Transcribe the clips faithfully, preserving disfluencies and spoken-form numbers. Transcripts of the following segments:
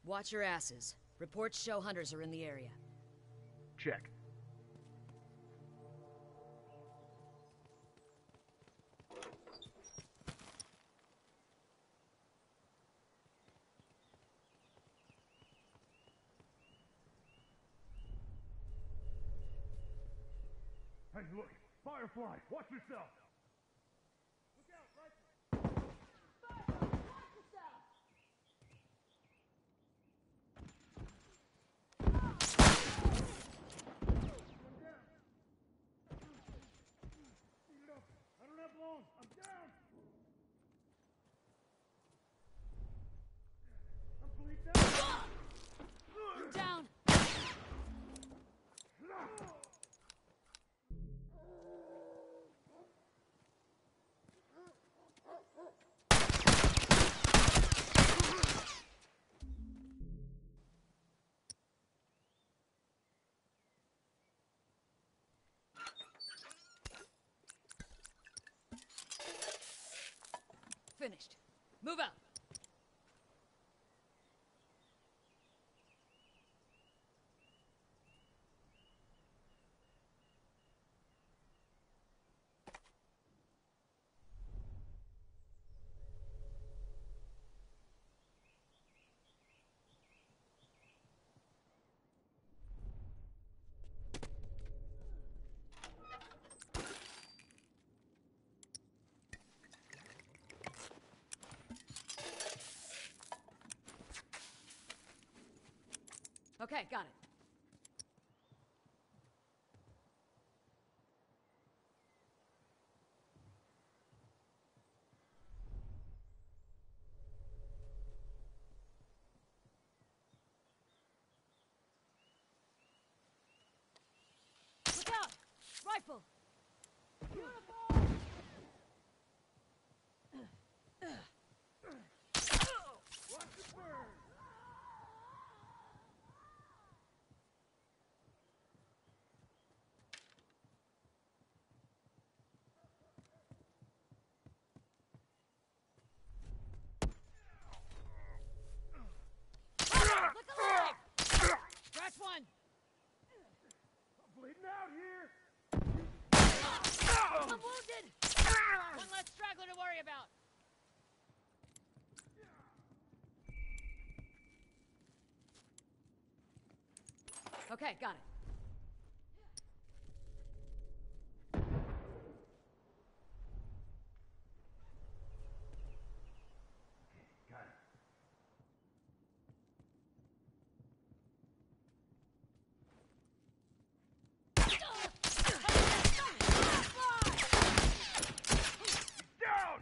Watch your asses. Reports show hunters are in the area. Check. Hey, look! Firefly! Watch yourself! Look out, rifle! Firefly, watch yourself! I'm down! Beat it up! I don't have long! I'm down! I'm bleeding out! You're down! Finished. Move out! Okay, got it. Look out! Rifle! Watch it burn! Look alive! Scratch one! I'm bleeding out here! I'm wounded! One less straggler to worry about. Okay, got it. Got it. Down!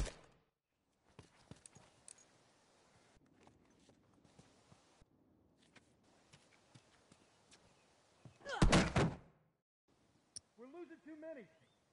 We're losing too many.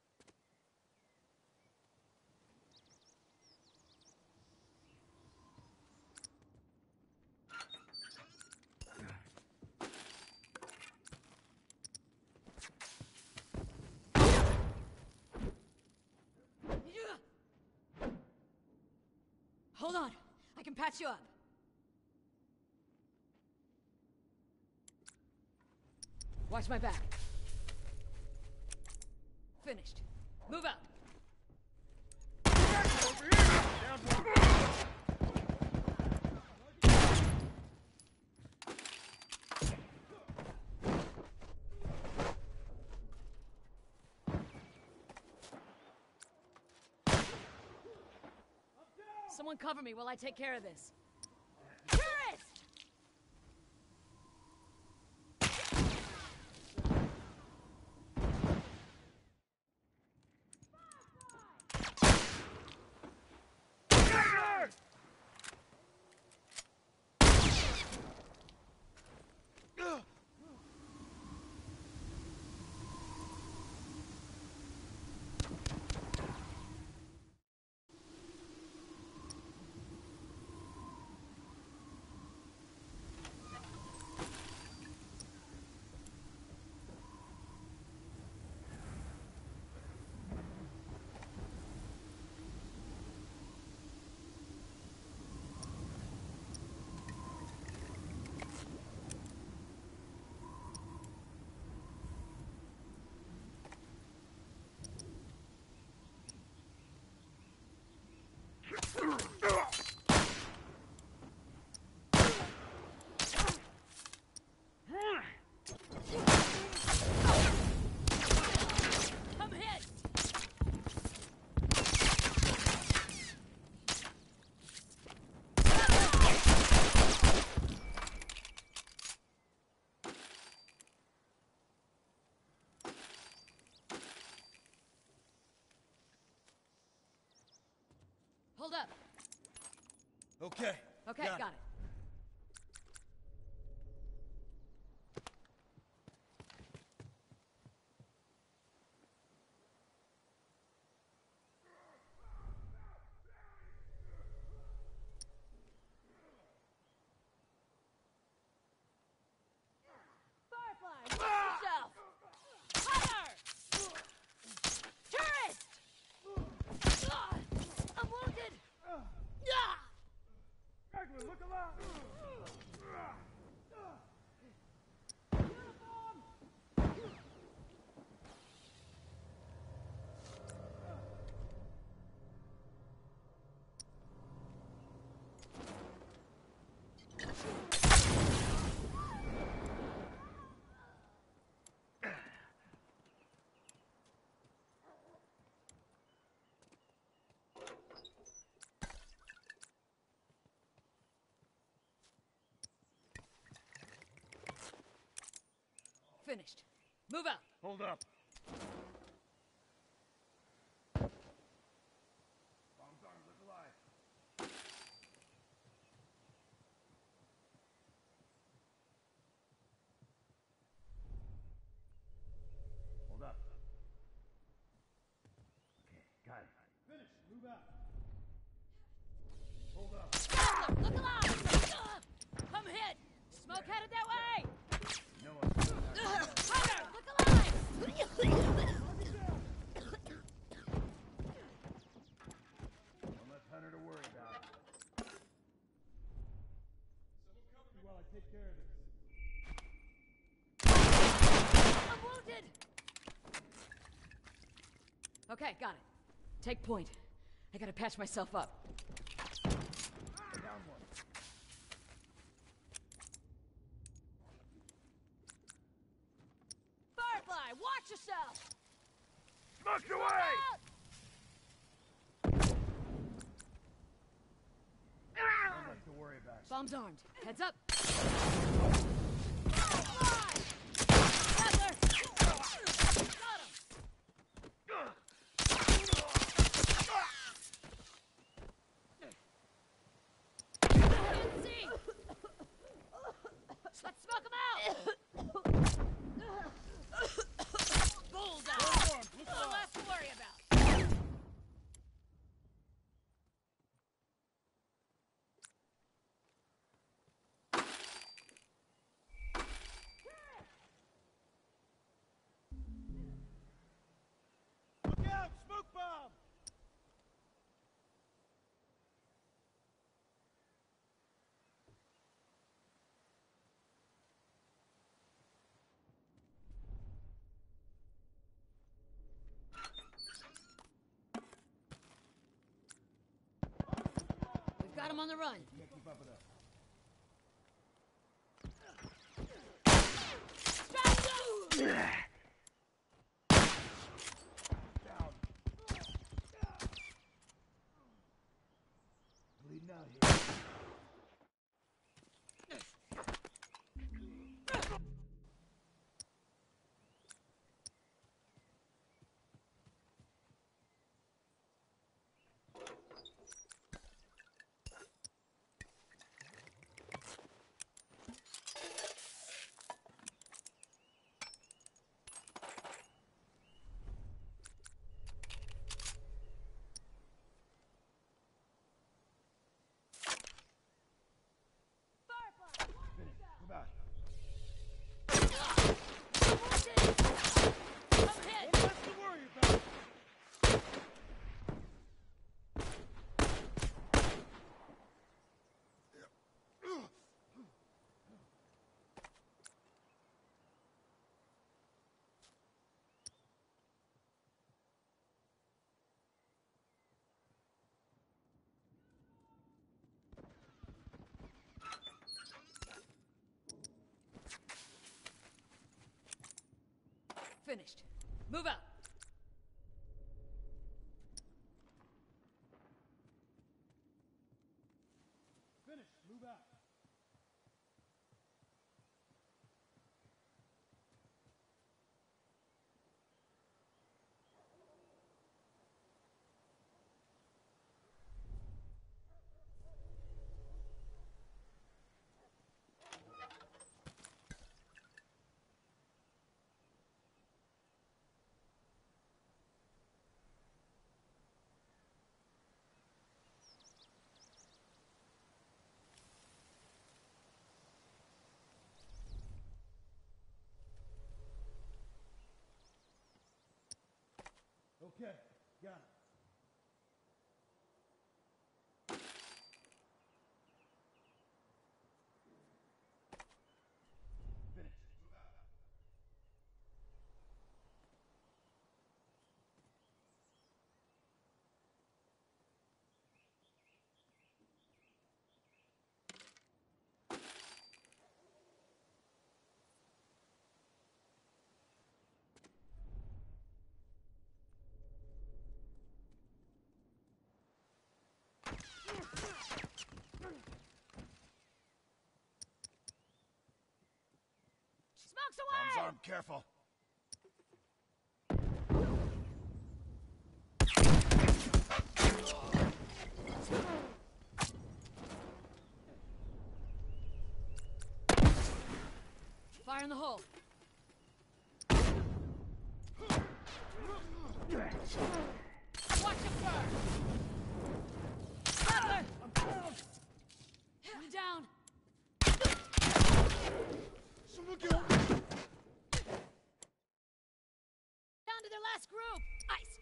Hold on. I can patch you up. Watch my back. Finished. Move out. Over here! Down one. Someone cover me while I take care of this. Tourist! Hold up. Okay. Okay, got, got it. it. Firefly, watch yourself! Fire! Tourist! Ah, I'm wounded! Ah! Straggler, look alive! Finished. Move out. Hold up. Bombs armed, look alive. Hold up. Okay, got it. Finish. Move out. Hold up. Straggler, look alive! Ugh! I'm hit! Smoke headed that way! No one. Ugh! Hunter, look alive! One less hunter to worry about. While I take care of this. I'm wounded! Okay, got it. Take point. I gotta patch myself up. Down one. Firefly, watch yourself! Smoked away! Out! Not much to worry about. Bombs armed. Heads up. Firefly! Straggler! Got him! Can't see! Let's smoke him out! Bullseye! One less to worry about. Look out! Smoke bomb! We've got him on the run. Yeah, keep up with us. Down. Bleeding out here. Firefly, watch Finish. yourself! Move out. I'm hit! One less to worry about. Finished. Move out. Finish. Move out. Okay, got it. Finish. Smoke's Arms away! armed, careful. Fire in the hole. Watch him burn! Grappler! I'm down! I'm down. Someone get over. Down to their last group! Iced!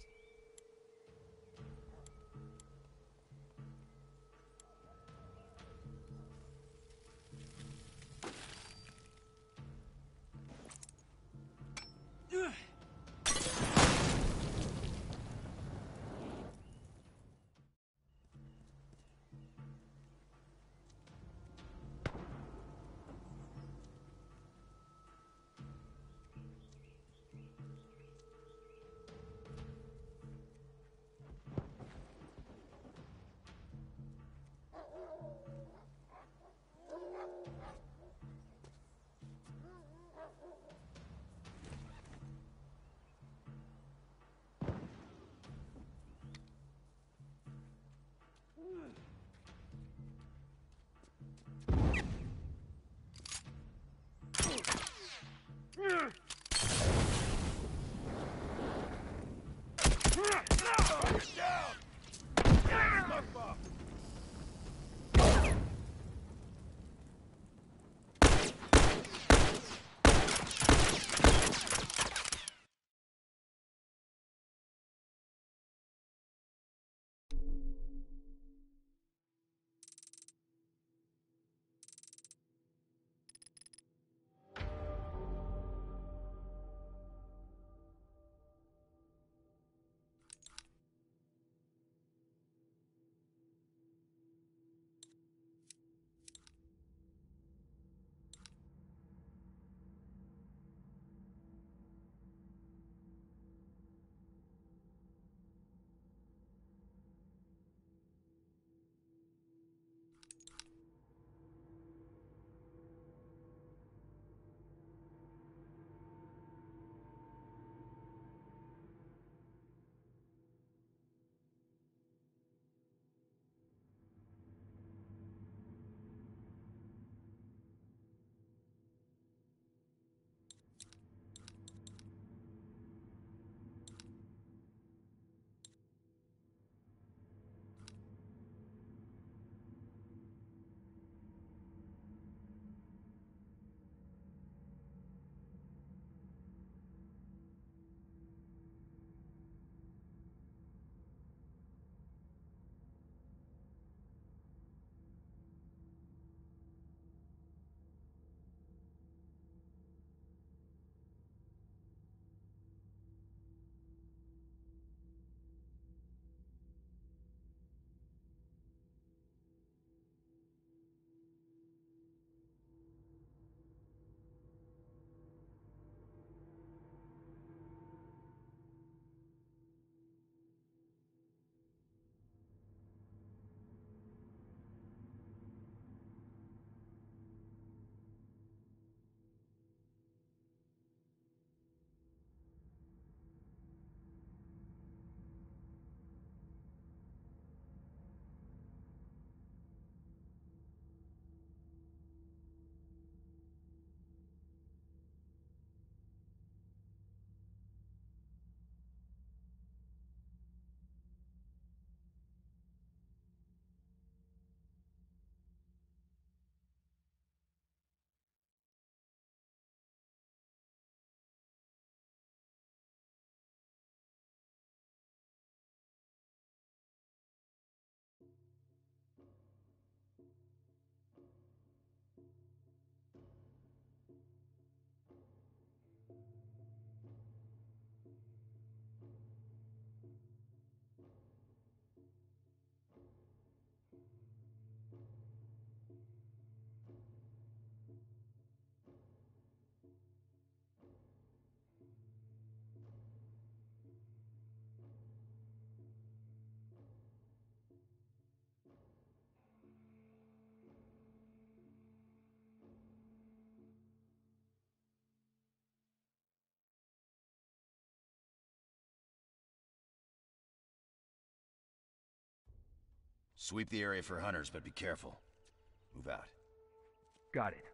Sweep the area for hunters, but be careful. Move out. Got it.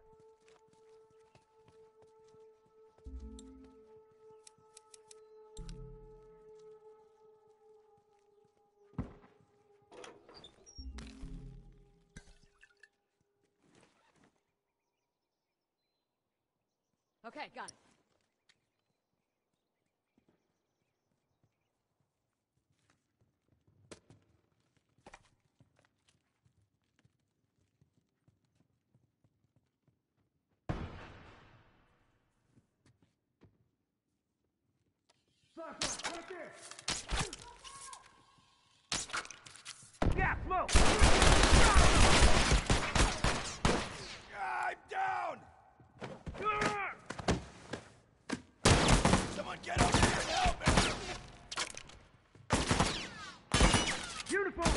Okay, got it. Flashlight, right there! Yeah, smoke! I'm down! Someone get over here and help me! Uniform!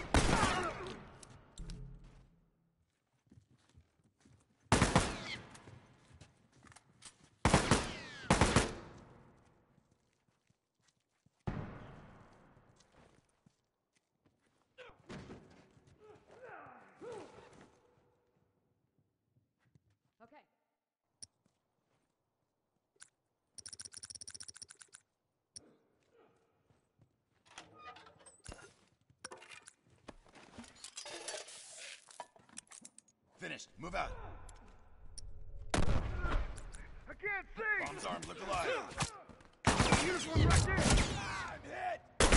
Okay. Finished. Move out. I can't see! Bombs armed. Look alive. Uniform right there! I'm hit!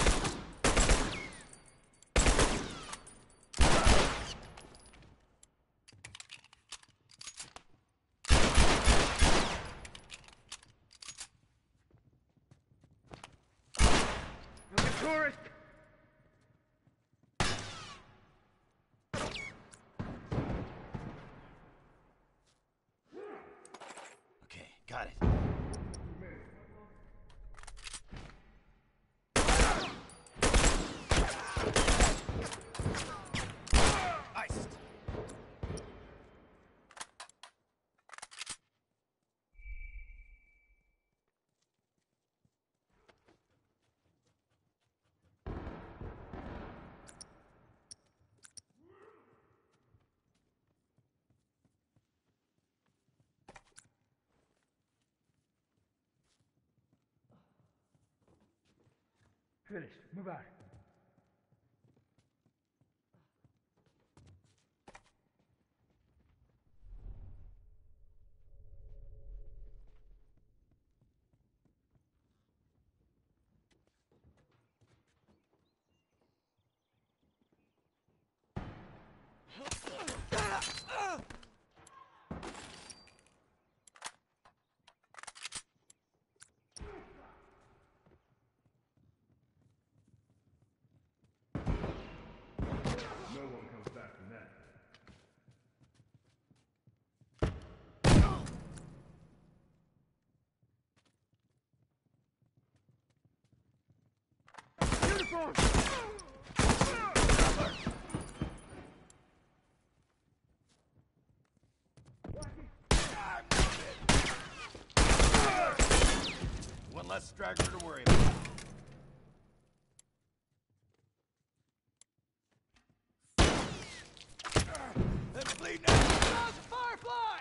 Look at tourist! Okay, got it. Iced. Finished. Move out. No one comes back from that. Uniform! One less straggler to worry about. Let's bleed now. Firefly!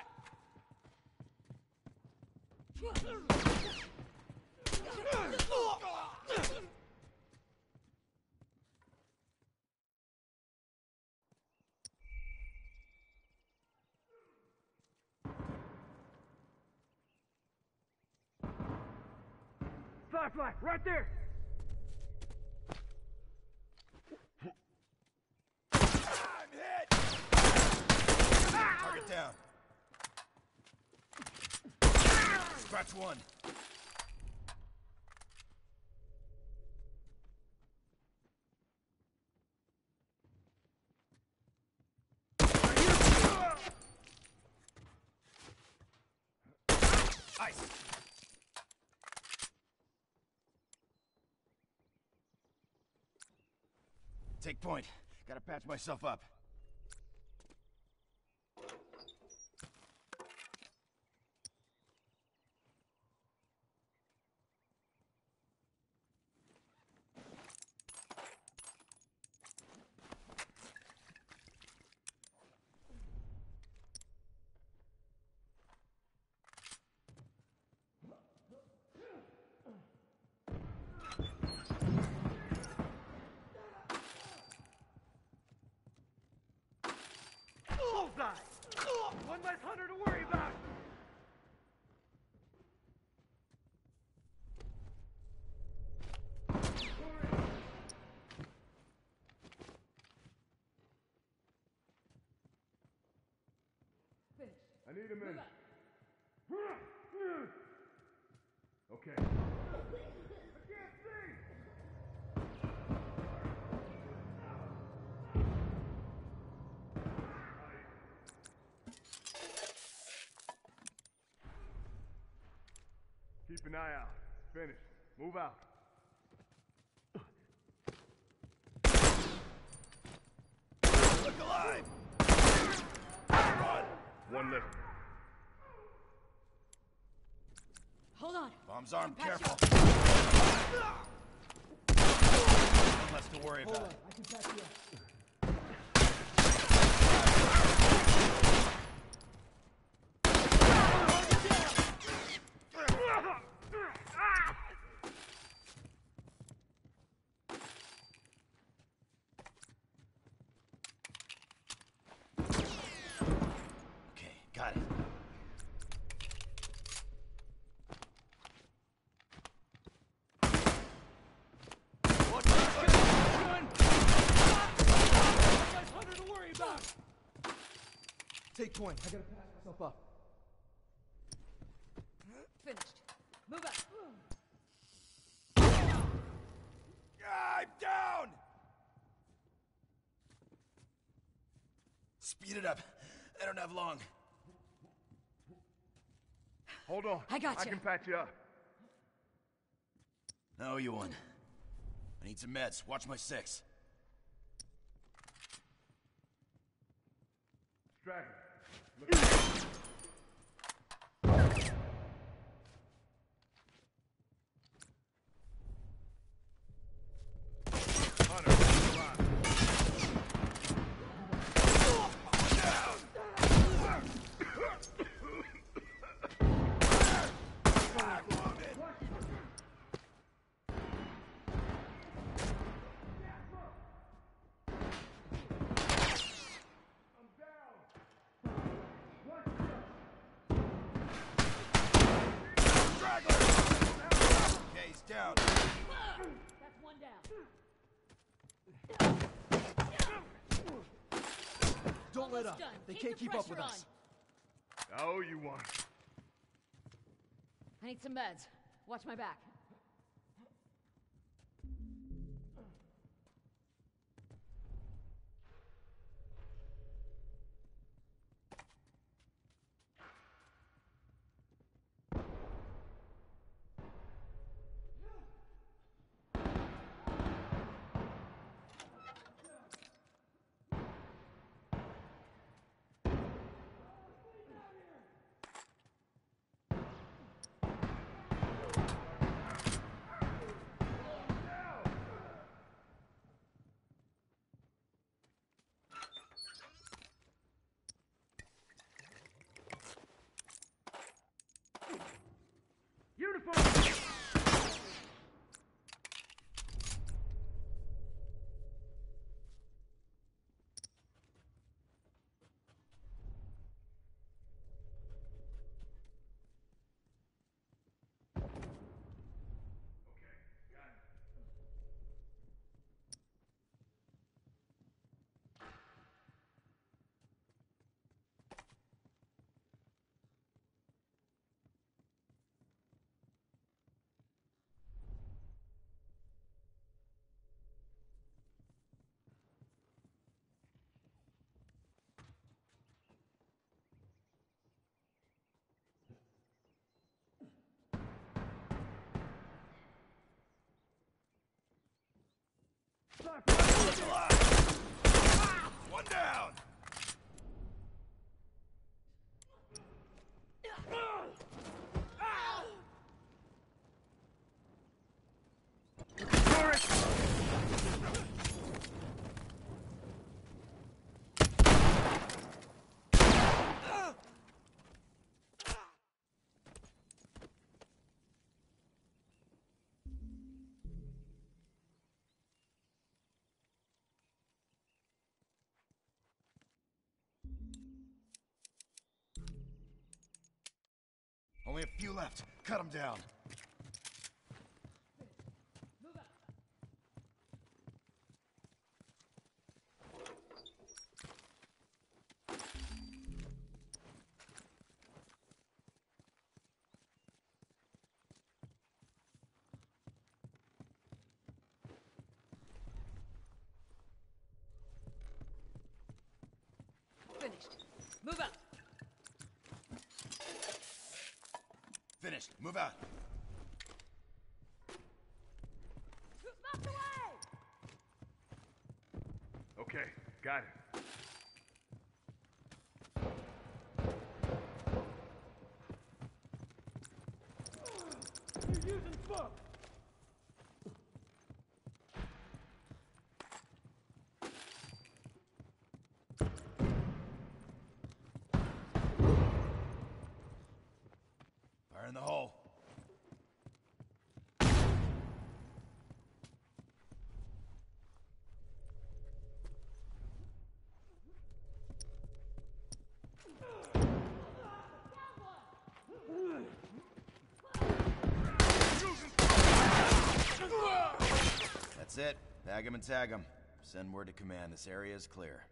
Firefly, right there! I'm hit! Target down. Scratch one. Ice. Take point. Gotta patch myself up. One less hunter to worry about! Finish. I need a minute. Okay. I can't see! Keep an eye out. Finish. Move out. Look alive! Run! One left. Hold on. Bomb's armed, Patch careful. you One less to worry Hold about. on, I can patch you up. Okay, got it. What the Hunter to worry about! Take point. I gotta patch myself up. finished. Move out. I'm down! Speed it up. I don't have long. Hold on. I got I you. can patch you up. No, you won. I need some meds. Watch my six. Straggler. Look out. Hunter, alive. Okay, he's down. That's one down. Don't let Almost up. done. They Keep can't the keep up with pressure us. I owe you one. I need some meds. Watch my back. Uniform! Look alive! One down! Only a few left. Cut them down. Move out. Finished. Move out. Finished. Move out. Smoke away! Okay, got it. You're using smoke! Fire in the hole. That's it. Bag him and tag him. Send word to command. This area is clear.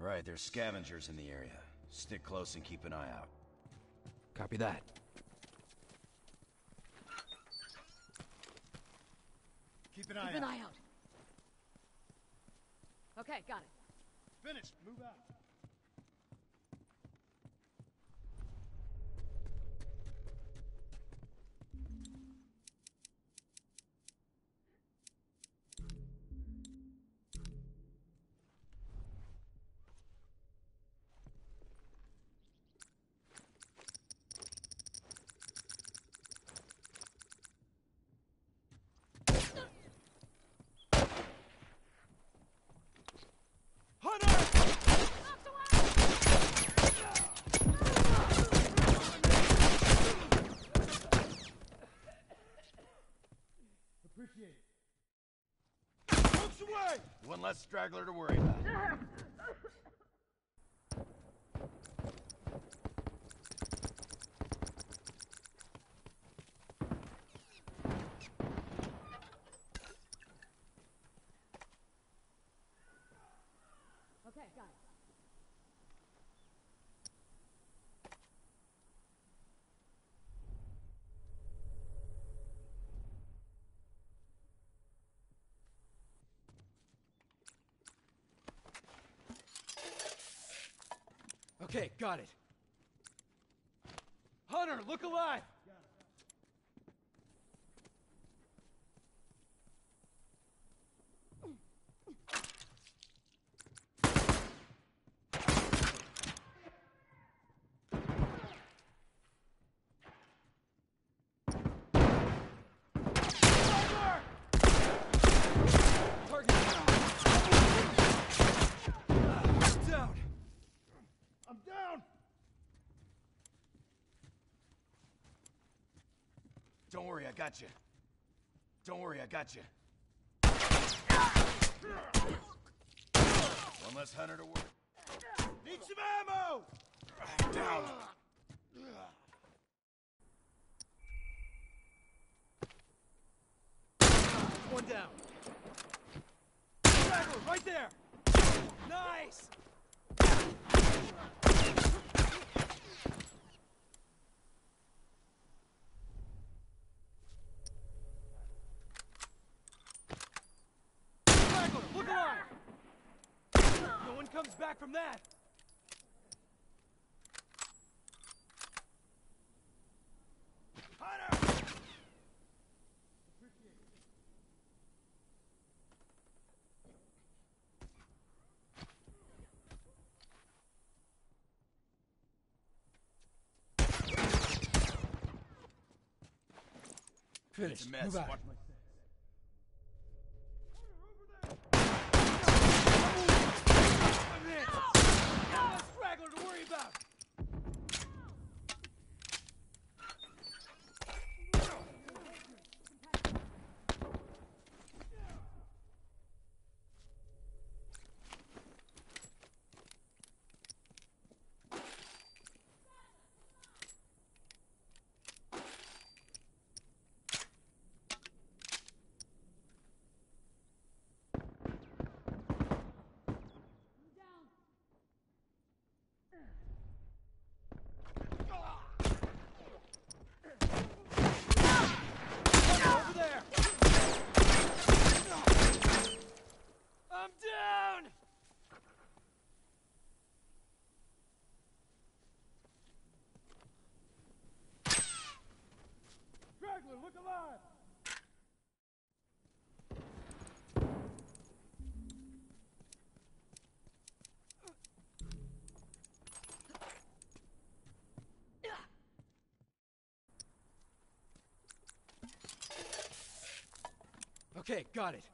Right, there's scavengers in the area. Stick close and keep an eye out. Copy that. Keep an eye Keep an out. eye out. Okay, got it. Finished. Move out. Appreciate it. Folks away! One less straggler to worry about. Okay, got it. Okay, got it. Hunter, look alive! Target down! I'm down! Don't worry, I got you. Don't worry, I got you. One less hunter to worry. Need some ammo! Down! One down. Straggler, right there! Nice! Straggler, look alive! No one comes back from that! Hunter! Finished. It's a mess. Move out. Watch- I'm hit! Now a straggler to worry about! Over there! I'm down! Straggler, look alive! Okay, got it.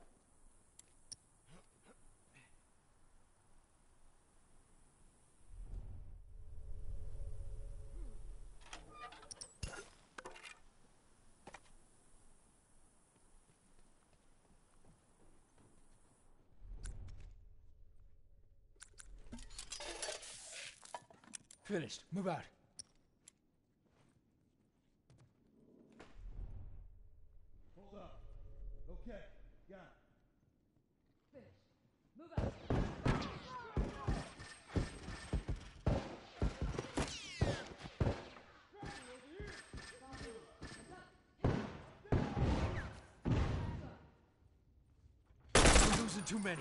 Finished. Move out. Hold up. Okay, got it. Finished. Move out. isn't too many.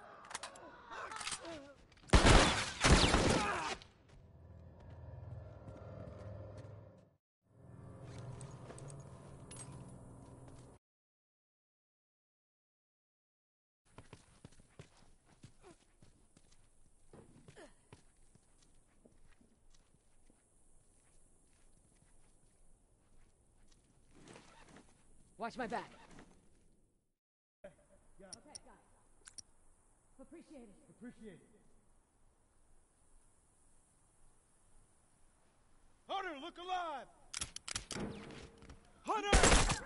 Watch my back. Yeah. Okay, got it. Appreciate it. Appreciate it. Hunter, look alive! Hunter!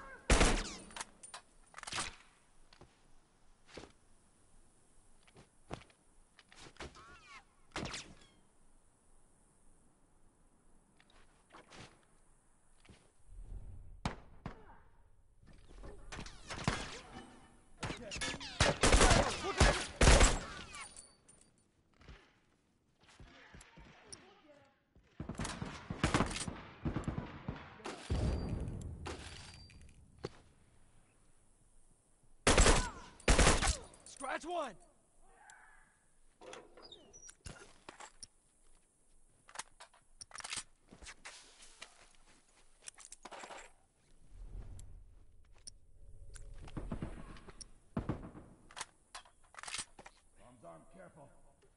Scratch one! Bomb's armed, careful.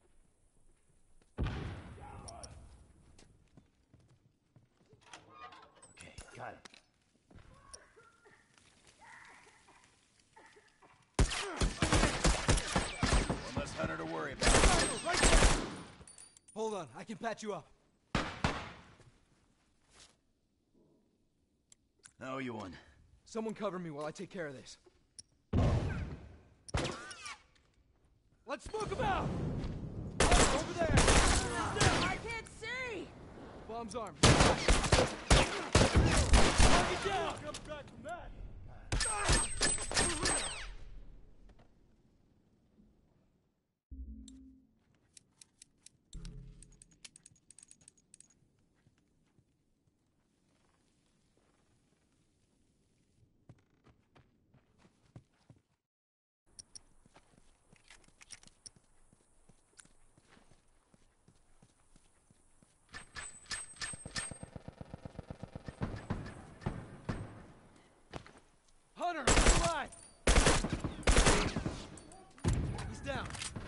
Okay, got it. One less hunter to worry about. Right there! Hold on, I can patch you up. I owe you one. Someone cover me while I take care of this. Let's smoke him out! Over there! I can't see! Bomb's armed. Target down! Comes back from that. Hunter, he's alive! He's down.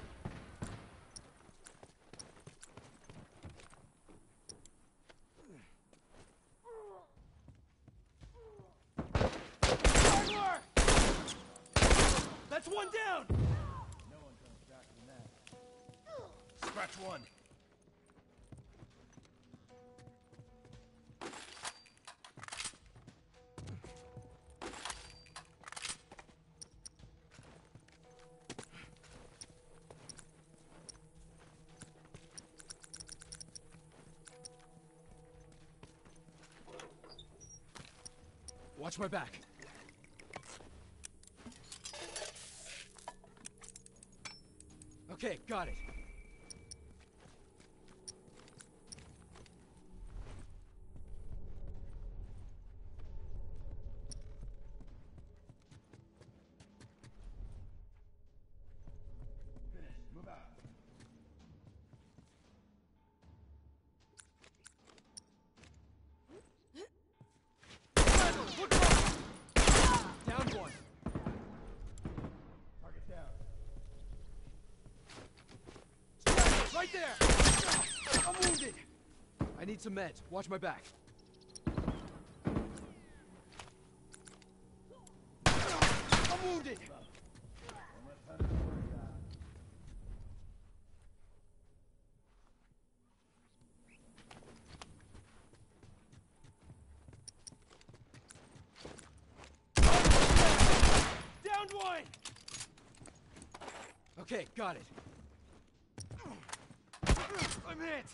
Straggler! That's one down! No one comes back from that. Scratch one. Watch my back. Okay, got it. Finish. Move out. Look out! Down one. Target down. Right there! I'm wounded! I need some meds. Watch my back. I'm wounded! One less hunter to worry about. Down one! Okay, got it. I'm hit!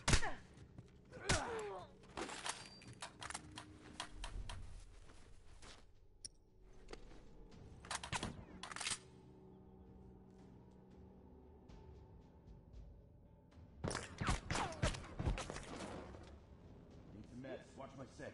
Need some meds. Watch my six.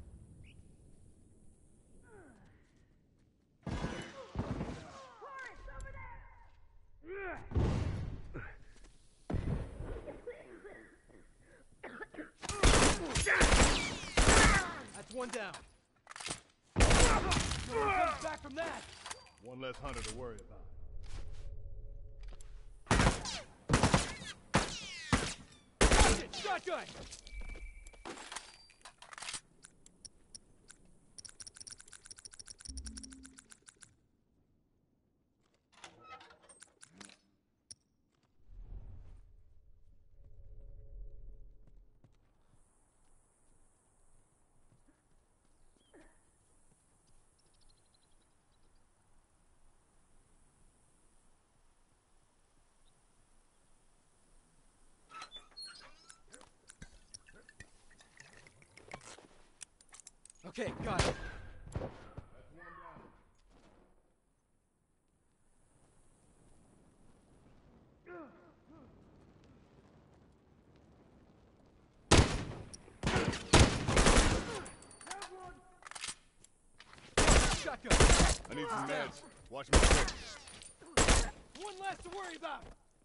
That's one down. No one comes back from that. One less hunter to worry about. Target, shotgun! Okay, got it. That's one down. Shotgun. I need some meds. Watch my foot. One less to worry about.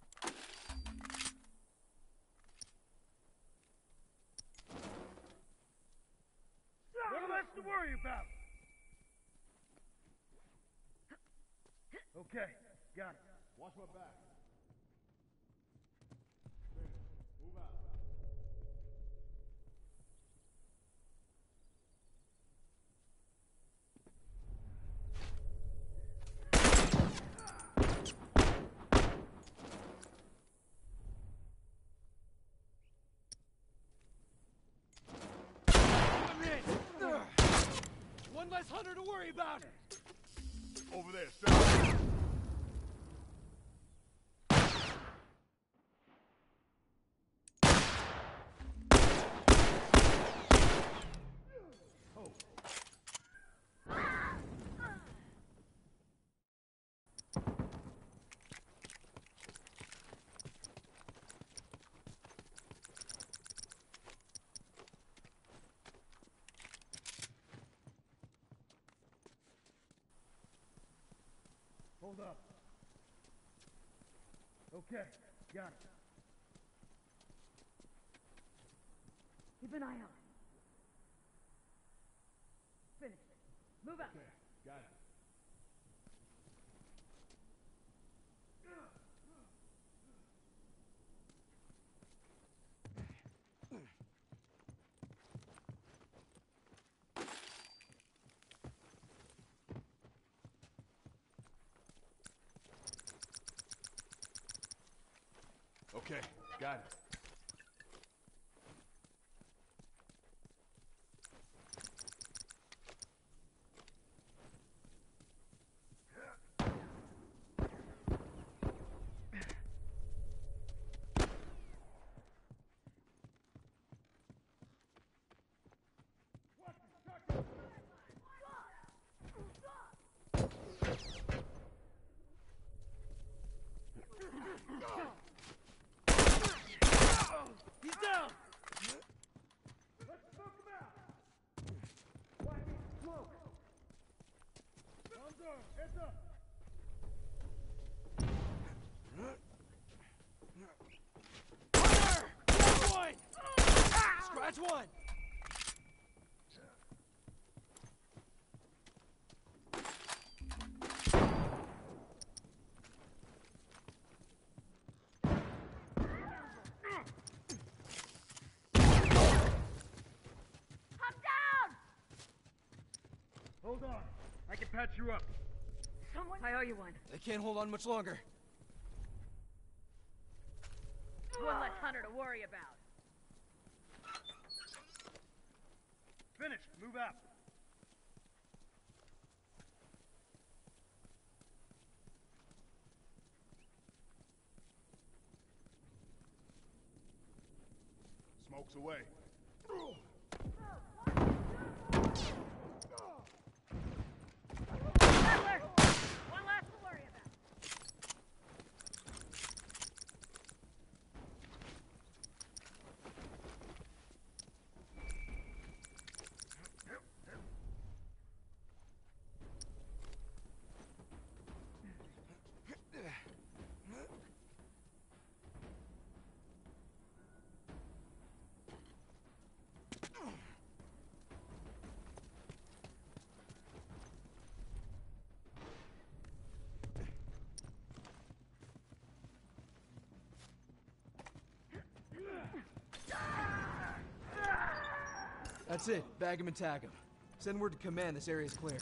One less to worry about. Okay, got it. Watch my back. Finish. Move out. I'm in. One less hunter to worry about. Over there, stop. Hold up. Okay, got it. Keep an eye out. Finish. Move out. Okay, got it. Okay, got it. He's down. Let's smoke him out. Watch me smoke. Arms up, heads up. Hunter! Scratch one! Scratch one! Hold on. I can patch you up. Someone. I owe you one. They can't hold on much longer. One less hunter to worry about. Finish. Move out. Smoke's away. Rattler! One less to worry about. That's it. Bag him and tag him. Send word to command this area's clear.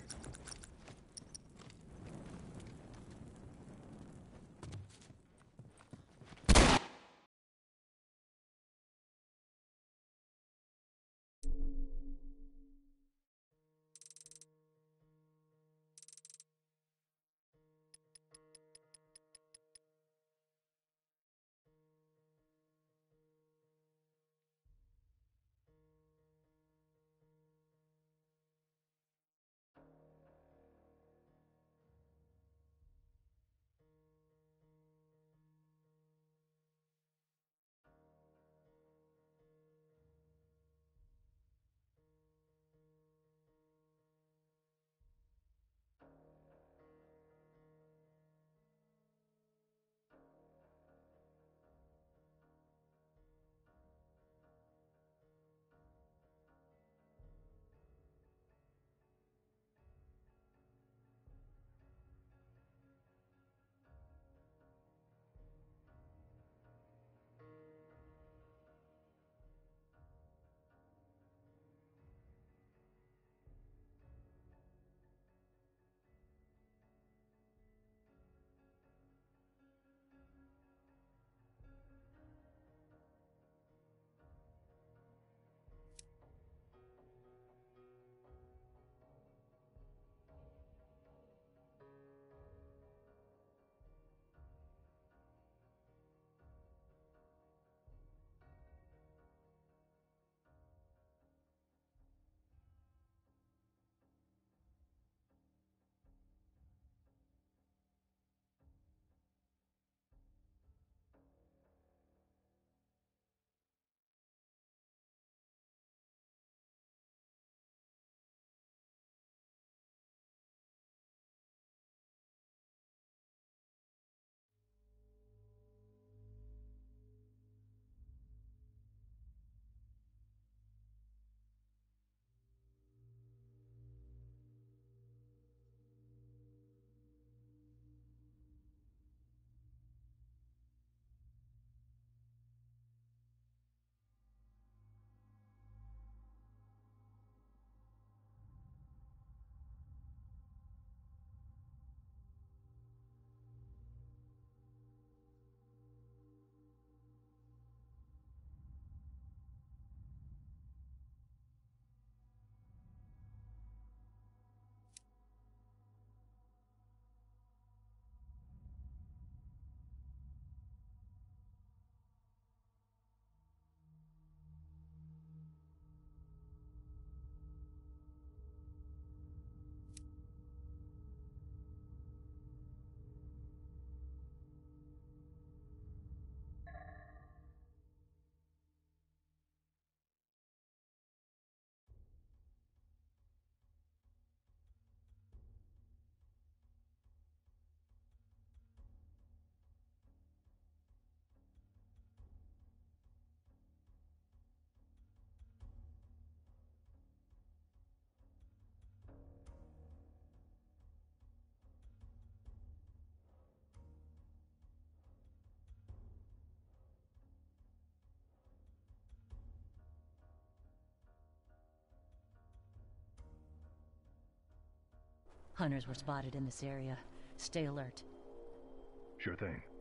Hunters were spotted in this area. Stay alert. Sure thing.